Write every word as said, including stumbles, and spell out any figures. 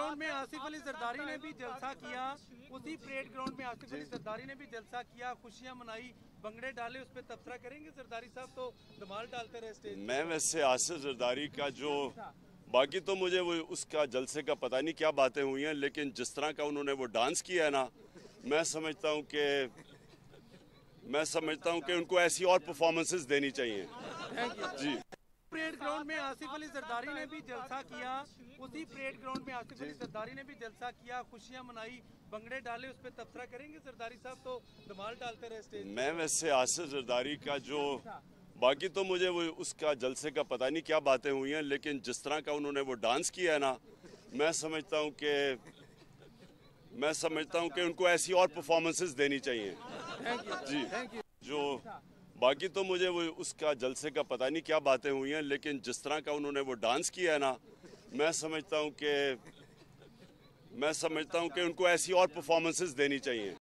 Ground में आसिफ अली जरदारी ने भी जलसा किया, उसी परेड ग्राउंड में आसिफ अली जरदारी ने भी जलसा किया, खुशियां मनाई, भंगड़े डाले, उस पर तबसरा करेंगे। जरदारी साहब तो धमाल डालते रहे स्टेज। मैं वैसे आसिफ जरदारी का जो बाकी तो मुझे वो उसका जलसे का पता नहीं क्या बातें हुई हैं, लेकिन जिस तरह का उन्होंने वो डांस किया है ना, मैं समझता हूँ कि मैं समझता हूँ कि उनको ऐसी और परफॉर्मेंसेस देनी चाहिए। जी। परेड ग्राउंड में आसिफ अली जरदारी ने भी जलसा किया, उसी परेड ग्राउंड में आसिफ अली जरदारी ने भी जलसा किया, खुशियां मनाई, भंगड़े डाले, उस पर तबसरा करेंगे। जरदारी साहब तो धमाल डालते रहे स्टेज। मैं वैसे आसिफ जरदारी का जो बाकी तो मुझे वो उसका जलसे का पता नहीं क्या बातें हुई हैं, लेकिन जिस तरह का उन्होंने वो डांस किया है ना, मैं समझता हूँ कि मैं समझता हूँ कि उनको ऐसी और परफॉर्मेंसेस देनी चाहिए। जी। जो बाकी तो मुझे वो उसका जलसे का पता नहीं क्या बातें हुई हैं, लेकिन जिस तरह का उन्होंने वो डांस किया है ना, मैं समझता हूँ कि मैं समझता हूँ कि उनको ऐसी और परफॉर्मेंसेस देनी चाहिए।